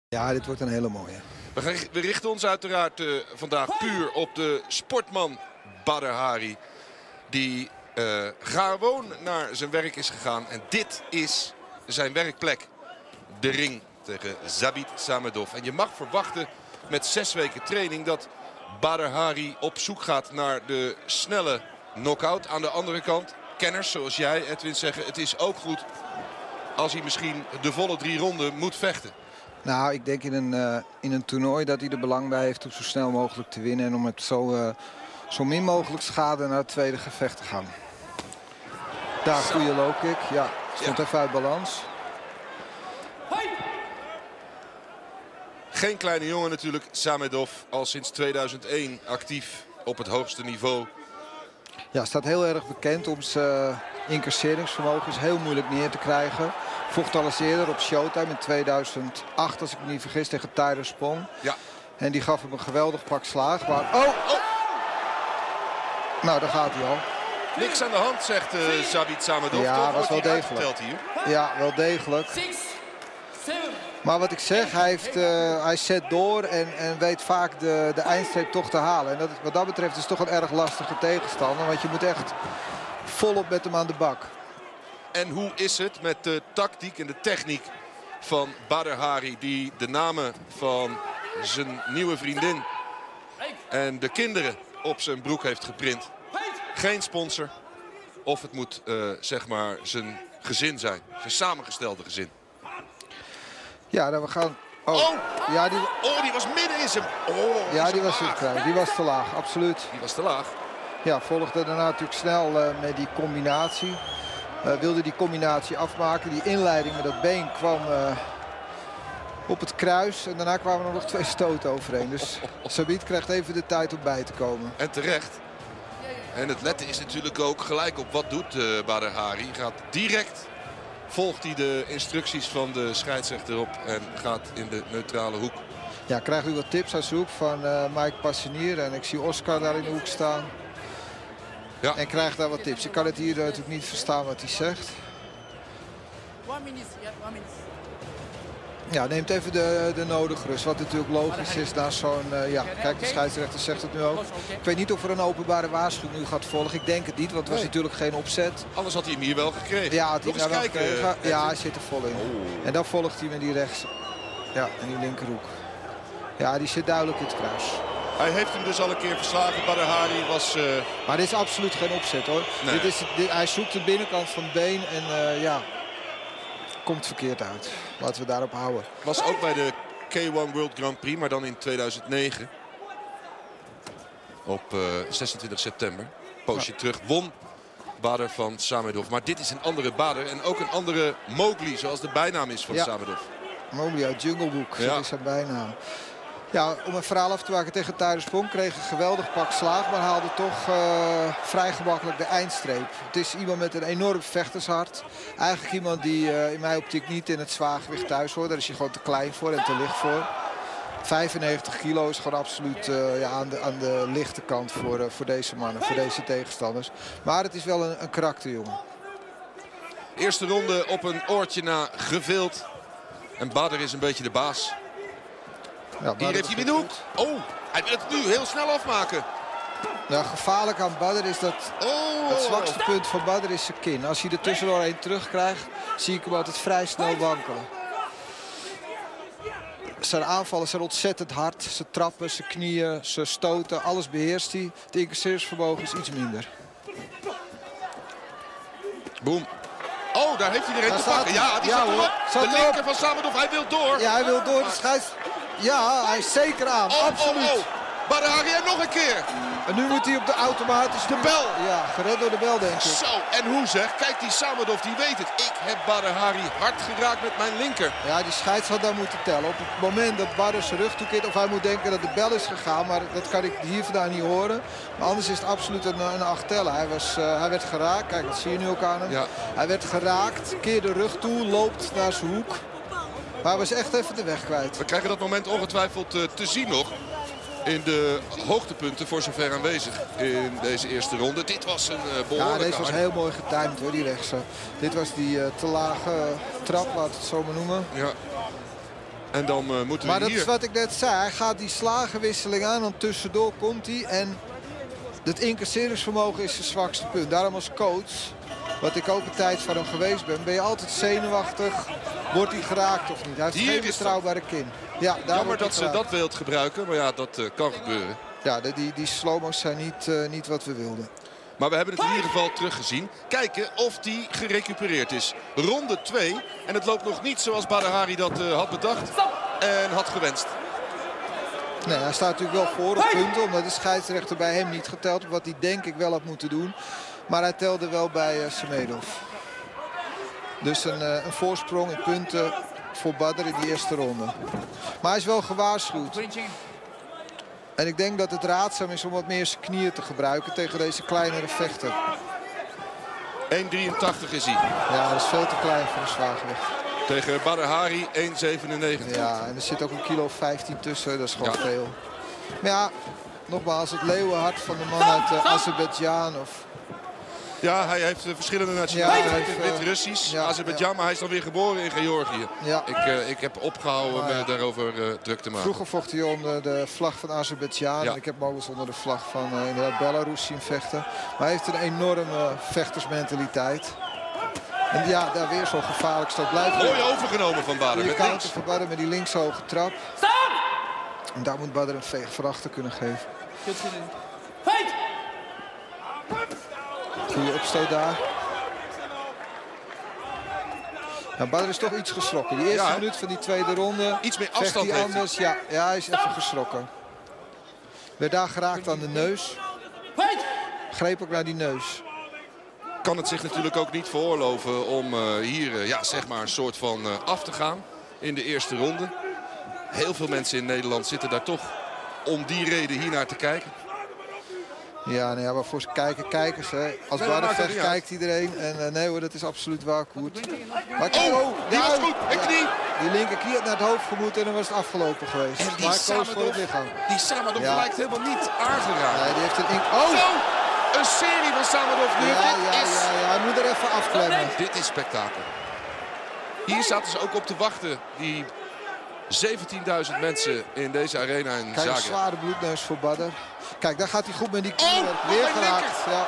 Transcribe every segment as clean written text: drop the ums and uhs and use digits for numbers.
Ja, dit wordt een hele mooie. We richten ons uiteraard vandaag puur op de sportman Badr Hari. Die gewoon naar zijn werk is gegaan. En dit is zijn werkplek. De ring tegen Zabit Samedov. En je mag verwachten met 6 weken training dat Badr Hari op zoek gaat naar de snelle knockout. Aan de andere kant, kenners zoals jij, Edwin, zeggen het is ook goed als hij misschien de volle 3 ronden moet vechten. Nou, ik denk in een toernooi dat hij er belang bij heeft om zo snel mogelijk te winnen. En om met zo min mogelijk schade naar het tweede gevecht te gaan. Daar, goede low kick. Ja, stond even uit balans. Geen kleine jongen natuurlijk, Samedov, al sinds 2001 actief op het hoogste niveau. Ja, staat heel erg bekend om zijn incasseringsvermogen. Is heel moeilijk neer te krijgen. Vocht al eens eerder op Showtime in 2008, als ik me niet vergis, tegen Tyler Spong. Ja. En die gaf hem een geweldig pak slaag. Maar... Oh! Nou, daar gaat hij al. Niks aan de hand, zegt Zabit Samedov. Ja, toch was wel degelijk. Hier. Ja, wel degelijk. Maar wat ik zeg, hij zet door en weet vaak de eindstreep toch te halen. En wat dat betreft is het toch een erg lastige tegenstander. Want je moet echt volop met hem aan de bak. En hoe is het met de tactiek en de techniek van Badr Hari, die de namen van zijn nieuwe vriendin en de kinderen op zijn broek heeft geprint? Geen sponsor. Of het moet zeg maar zijn gezin zijn. Zijn samengestelde gezin. Ja, dan we gaan... Oh! Ja, die was midden in zijn... Oh, ja, die was te die was te laag, absoluut. Die was te laag. Ja, volgde daarna natuurlijk snel met die combinatie. Wilde die combinatie afmaken. Die inleiding met dat been kwam op het kruis. En daarna kwamen er nog 2 stoten overheen. Dus Zabit krijgt even de tijd om bij te komen. En terecht. En het letten is natuurlijk ook gelijk op wat doet Badr Hari. Gaat direct, volgt hij de instructies van de scheidsrechter op en gaat in de neutrale hoek. Ja, krijgt u wat tips uit zijn hoek van Mike Passenier. En ik zie Oscar daar in de hoek staan. Ja. En krijgt daar wat tips. Ik kan het hier natuurlijk niet verstaan wat hij zegt. Ja, neemt even de nodige rust. Wat natuurlijk logisch is na zo'n... ja, kijk, de scheidsrechter zegt het nu ook. Ik weet niet of er een openbare waarschuwing nu gaat volgen. Ik denk het niet, want het was natuurlijk geen opzet. Anders had hij hem hier wel gekregen. Ja, had hij nog eens wel kijken. gekregen. Ja, hij zit er vol in. Oh. En dan volgt hij met die rechts. Ja, en die linkerhoek. Ja, die zit duidelijk in het kruis. Hij heeft hem dus al een keer verslagen. Badr Hari was... Maar dit is absoluut geen opzet, hoor. Nee. Hij zoekt de binnenkant van het been en ja... komt verkeerd uit. Laten we daarop houden. Was ook bij de K1 World Grand Prix, maar dan in 2009. Op 26 september. Poosje terug won Badr van Samedov. Maar dit is een andere Badr en ook een andere Mowgli, zoals de bijnaam is van Samedov. Mowgli uit Jungle Book, dat is zijn bijnaam. Ja, om een verhaal af te maken tegen Tyler Spong kreeg een geweldig pak slaag, maar haalde toch vrij gemakkelijk de eindstreep. Het is iemand met een enorm vechtershart. Eigenlijk iemand die in mijn optiek niet in het zwaargewicht thuis hoort. Daar is hij gewoon te klein voor en te licht voor. 95 kilo is gewoon absoluut ja, aan de lichte kant voor deze mannen, voor deze tegenstanders. Maar het is wel een karakterjongen. Eerste ronde op een oortje na gevild. En Badr is een beetje de baas. Ja, hier heeft hij in de hoek. Oh, hij wil het nu heel snel afmaken. Ja, gevaarlijk aan Badr is dat het zwakste punt van Badr is zijn kin. Als hij er tussendoorheen terugkrijgt, zie ik hem altijd vrij snel wankelen. Zijn aanvallen zijn ontzettend hard. Zijn trappen, zijn knieën, zijn stoten, alles beheerst hij. Het incasseringsvermogen is iets minder. Boom. Oh, daar heeft hij er een te pakken. Ja, die zat erop. De linker van Samedov, hij wil door. Ja, hij wil door. De scheids... Ja, hij is zeker aan. Absoluut. Badr Hari en nog een keer. En nu moet hij op de automatische... De bel. Ja, gered door de bel, denk ik. Zo, en hoe zeg. Kijk, die Samedov, die weet het. Ik heb Badr Hari hard geraakt met mijn linker. Ja, die scheids had daar moeten tellen. Op het moment dat Badr zijn rug toekeert, of hij moet denken dat de bel is gegaan. Maar dat kan ik hier vandaan niet horen. Maar anders is het absoluut een 8 tellen. Hij werd geraakt. Kijk, dat zie je nu ook aan hem. Ja. Hij werd geraakt, keert de rug toe, loopt naar zijn hoek. Maar hij was echt even de weg kwijt. We krijgen dat moment ongetwijfeld te zien nog. In de hoogtepunten voor zover aanwezig in deze eerste ronde. Dit was een behoorlijke... Ja, deze was heel mooi getimed, hoor, die rechtse. Dit was die te lage trap, laten we het zo maar noemen. Ja. En dan moeten we maar dat hier... is wat ik net zei. Hij gaat die slagenwisseling aan, dan tussendoor komt hij. En het incasseringsvermogen is zijn zwakste punt. Daarom als coach, wat ik ook een tijd van hem geweest ben je altijd zenuwachtig. Wordt hij geraakt of niet? Hij heeft Hier geen betrouwbare kin. Ja, jammer dat ze dat beeld gebruiken, maar ja, dat kan gebeuren. Ja, die slow-mo's zijn niet wat we wilden. Maar we hebben het in ieder geval teruggezien. Kijken of die gerecupereerd is. Ronde 2. En het loopt nog niet zoals Badr Hari dat had bedacht en had gewenst. Nee, hij staat natuurlijk wel voor op punten. Omdat de scheidsrechter bij hem niet geteld. Wat hij denk ik wel had moeten doen. Maar hij telde wel bij Samedov. Dus een voorsprong in punten voor Badr in die eerste ronde. Maar hij is wel gewaarschuwd. En ik denk dat het raadzaam is om wat meer zijn knieën te gebruiken tegen deze kleinere vechter. 1,83 is hij. Ja, dat is veel te klein voor een zwaargewicht. Tegen Badr Hari 1,97. Ja, en er zit ook 1,15 kilo tussen. Dat is gewoon veel. Maar ja, nogmaals, het leeuwenhart van de man uit Azerbeidzjan of... Ja, hij heeft verschillende nationaliteiten. Wit-Russisch, ja, Azerbeidzjan, maar hij is dan weer geboren in Georgië. Ja. Ik heb opgehouden me daarover druk te maken. Vroeger vocht hij onder de vlag van Azerbeidzjan. Ja. Ik heb hem ook eens onder de vlag van Belarus zien vechten. Maar hij heeft een enorme vechtersmentaliteit. En ja, daar weer zo'n gevaarlijk stuk blijft. Mooi overgenomen van Badr. Die counter van Badr met die linkshoge trap. En daar moet Badr een veeg voor achter kunnen geven. Goede opstoot daar. Ja, Badr is toch iets geschrokken. Die eerste minuut van die tweede ronde. Iets meer afstand heeft anders. Ja, hij is even geschrokken. Werd daar geraakt aan de neus. Greep ook naar die neus. Kan het zich natuurlijk ook niet veroorloven om hier zeg maar een soort van af te gaan in de eerste ronde. Heel veel mensen in Nederland zitten daar toch om die reden hier naar te kijken. Ja, nee, maar voor kijkers. Hè. Als Badr vecht, kijkt iedereen. En nee hoor, dat is absoluut waar, Koert. Maar die was goed. En knie. Die linkerknie had naar het hoofd gemoeten en dan was het afgelopen geweest. En maar hij koos voor het lichaam. Die Samedov lijkt helemaal niet aangeraakt. Nee, die heeft een... Zo! Een serie van Samedov nu. Ja, hij moet er even afklemmen. Dit is spektakel. Hier zaten ze ook op te wachten. Die 17.000 mensen in deze arena in Zagreb. Kijk, een zware bloedneus voor Badr. Kijk, daar gaat hij goed met die knie. Weer geraakt. Ja.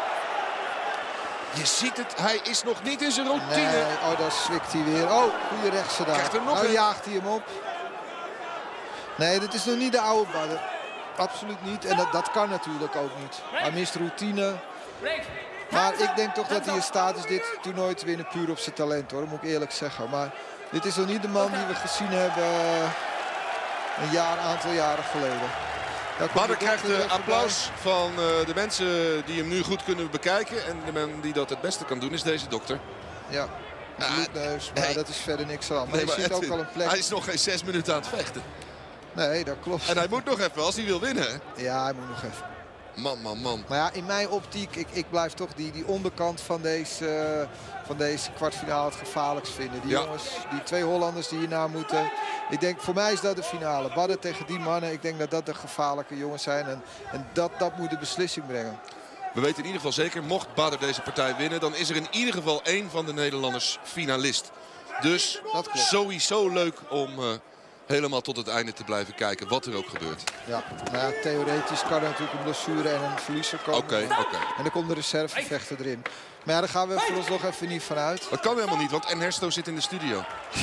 Je ziet het, hij is nog niet in zijn routine. Nee, daar zwikt hij weer. Oh, goede rechtse daar. Nou jaagt hij hem op. Nee, dit is nog niet de oude Badr. Absoluut niet. En dat kan natuurlijk ook niet. Hij mist routine. Maar ik denk toch dat hij in staat is dit toernooi te winnen puur op zijn talent, hoor. Dat moet ik eerlijk zeggen. Maar dit is nog niet de man die we gezien hebben een aantal jaren geleden. Badr krijgt applaus van de mensen die hem nu goed kunnen bekijken. En de man die dat het beste kan doen is deze dokter. Ja, bloedneus, maar dat is verder niks aan. Maar je ziet ook al een plek. Hij is nog geen 6 minuten aan het vechten. Nee, dat klopt. En hij moet nog even als hij wil winnen. Ja, hij moet nog even. Man. Maar ja, in mijn optiek, ik blijf toch die onderkant van deze kwartfinale het gevaarlijkst vinden. Die jongens, die twee Hollanders die hierna moeten. Ik denk, voor mij is dat de finale. Badr tegen die mannen, ik denk dat dat de gevaarlijke jongens zijn. En dat moet de beslissing brengen. We weten in ieder geval zeker, mocht Badr deze partij winnen, dan is er in ieder geval één van de Nederlanders finalist. Dus sowieso leuk om helemaal tot het einde te blijven kijken, wat er ook gebeurt. Ja, nou ja, theoretisch kan er natuurlijk een blessure en een verliezer komen. Oké. En dan komt de reservevechter erin. Maar ja, daar gaan we vooralsnog even niet vanuit. Dat kan helemaal niet, want Ernesto zit in de studio.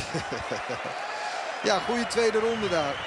Ja, goede tweede ronde daar.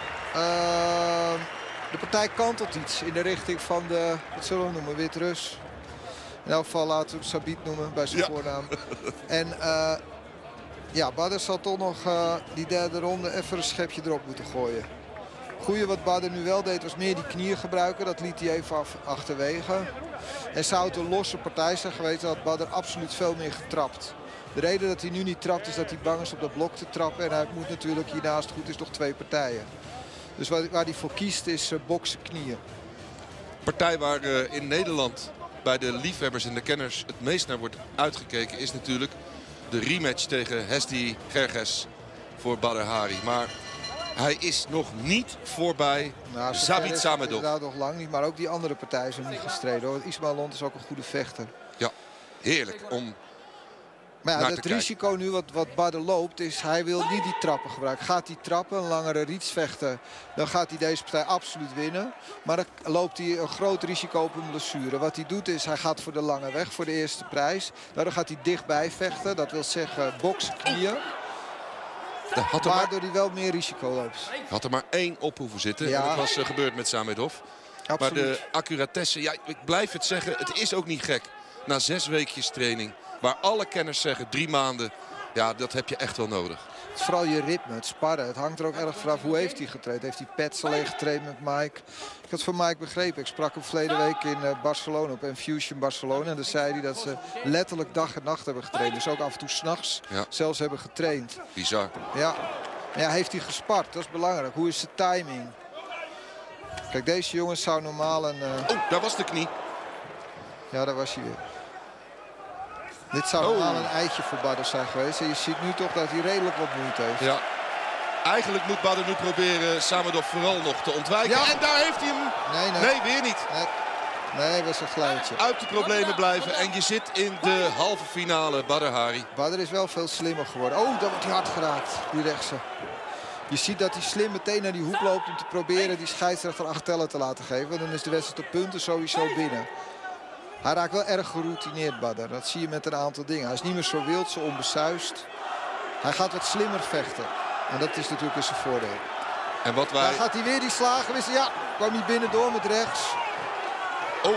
De partij kantelt iets in de richting van de, wat zullen we noemen, Wit-Rus. In elk geval laten we hem Sabit noemen bij zijn voornaam. En ja, Badr zal toch nog die derde ronde even een schepje erop moeten gooien. Het goede wat Badr nu wel deed was meer die knieën gebruiken. Dat liet hij even achterwege. En zou het een losse partij zijn geweest, dan had Badr absoluut veel meer getrapt. De reden dat hij nu niet trapt is dat hij bang is op dat blok te trappen. En hij moet natuurlijk hiernaast goed is nog 2 partijen. Dus waar hij voor kiest is boksen knieën. Partij waar in Nederland bij de liefhebbers en de kenners het meest naar wordt uitgekeken is natuurlijk de rematch tegen Hesti Gerges voor Badr Hari. Maar hij is nog niet voorbij Zabit Samedov. Inderdaad nog lang niet, maar ook die andere partijen zijn niet gestreden, hoor. Ismail Lont is ook een goede vechter. Ja, heerlijk om Maar ja, het risico nu wat Badr loopt is, hij wil niet die trappen gebruiken. Gaat hij trappen, een langere reach vechten, dan gaat hij deze partij absoluut winnen. Maar dan loopt hij een groot risico op een blessure. Wat hij doet is, hij gaat voor de lange weg, voor de eerste prijs. Daardoor gaat hij dichtbij vechten, dat wil zeggen boksen, knieën. Waardoor hij wel meer risico loopt. Had er maar 1 op hoeven zitten. Ja. En dat was gebeurd met Samedov. Absoluut. Maar de accuratesse, ja, ik blijf het zeggen, het is ook niet gek. Na 6 weekjes training, waar alle kenners zeggen 3 maanden, ja, dat heb je echt wel nodig. Het is vooral je ritme, het sparren. Het hangt er ook erg vanaf hoe heeft hij getraind. Heeft hij pads alleen getraind met Mike? Ik had van Mike begrepen. Ik sprak hem verleden week in Barcelona, op Infusion Barcelona. En dan zei hij dat ze letterlijk dag en nacht hebben getraind. Dus ook af en toe 's nachts zelfs hebben getraind. Bizar. Ja. Ja, heeft hij gespart? Dat is belangrijk. Hoe is de timing? Kijk, deze jongens zou normaal een... Oh, daar was de knie. Ja, daar was hij weer. Dit zou normaal een eitje voor Badr zijn geweest. En je ziet nu toch dat hij redelijk wat moeite heeft. Ja. Eigenlijk moet Badr nu proberen Samedov vooral nog te ontwijken. Ja. En daar heeft hij hem. Nee, weer niet. Nee, dat was een glijtje. Uit de problemen blijven. En je zit in de halve finale, Badr Hari. Badr is wel veel slimmer geworden. Oh, daar wordt hij hard geraakt, die rechtse. Je ziet dat hij slim meteen naar die hoek loopt om te proberen die scheidsrechter 8 tellen te laten geven. Dan is de wedstrijd op punten sowieso binnen. Hij raakt wel erg geroutineerd, Badr. Dat zie je met een aantal dingen. Hij is niet meer zo wild, zo onbesuist. Hij gaat wat slimmer vechten. En dat is natuurlijk in zijn voordeel. En wat wij... Daar gaat hij weer die slagen wisselen. Ja, kwam hij binnendoor met rechts. Oh.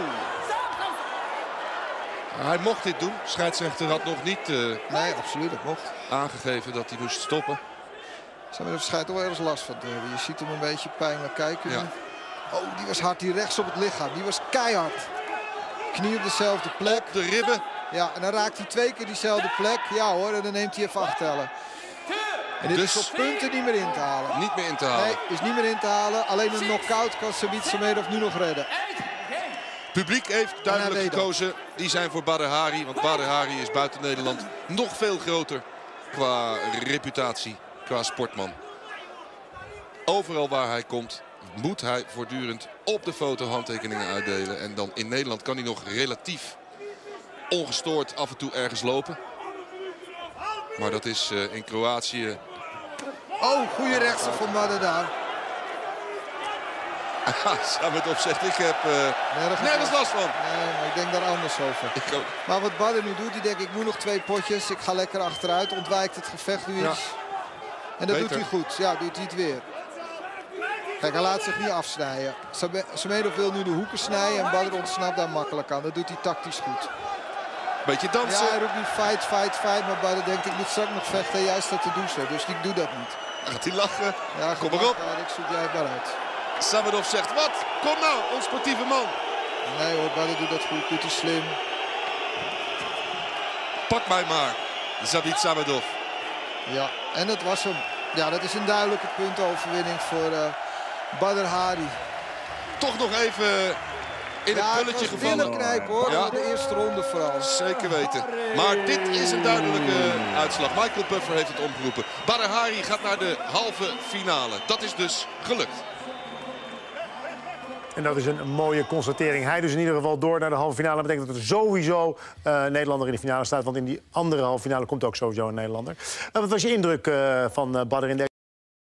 Hij mocht dit doen. Scheidsrechter had nog niet nee, absoluut, dat mocht. Aangegeven dat hij moest stoppen. Daar schijnt toch wel ergens last van te hebben. Je ziet hem een beetje pijnlijk kijken. Ja. Oh, die was hard, die rechts op het lichaam. Die was keihard. Knie op dezelfde plek. Op de ribben. Ja, en dan raakt hij 2 keer diezelfde plek. Ja hoor, en dan neemt hij even 8 tellen. En dit is op punten niet meer in te halen. Niet meer in te halen. Nee, is niet meer in te halen. Alleen een knock-out kan Sabit Samedov nu nog redden. Publiek heeft duidelijk gekozen. Die zijn voor Badr Hari. Want Badr Hari is buiten Nederland nog veel groter qua reputatie, qua sportman. Overal waar hij komt moet hij voortdurend op de foto handtekeningen uitdelen. En dan in Nederland kan hij nog relatief ongestoord af en toe ergens lopen. Maar dat is in Kroatië... Oh, goede rechtse van Badr daar. Samedov zegt, ik heb nergens last van. Nee, maar ik denk daar anders over. Ik ook. Maar wat Badr nu doet, die denkt ik moet nog 2 potjes. Ik ga lekker achteruit, ontwijkt het gevecht nu iets. En dat doet hij goed. Ja, doet hij het weer. Kijk, hij laat zich niet afsnijden. Samedov wil nu de hoeken snijden en Badr ontsnapt daar makkelijk aan. Dat doet hij tactisch goed. Beetje dansen. Ja, hij roept nu fight, fight, fight. Maar Badr denkt, ik moet straks nog vechten. Juist dat te doen zo. Dus ik doe dat niet. Gaat hij lachen? Ja, kom maar op. Ik zoek jij maar uit. Samedov zegt, wat? Kom nou, ons sportieve man. Nee hoor, Badr doet dat goed. Doet hij slim. Pak mij maar, Zabit Samedov. Ja, en dat was hem. Ja, dat is een duidelijke puntenoverwinning voor Badr Hari. Toch nog even in het pulletje gevallen. Ja, knijpen hoor. Ja. De eerste ronde vooral. Zeker weten. Maar dit is een duidelijke uitslag. Michael Buffer heeft het omgeroepen. Badr Hari gaat naar de halve finale. Dat is dus gelukt. En dat is een mooie constatering. Hij dus in ieder geval door naar de halve finale. Dat betekent dat er sowieso Nederlander in de finale staat. Want in die andere halve finale komt ook sowieso een Nederlander. Wat was je indruk van Badr in deze...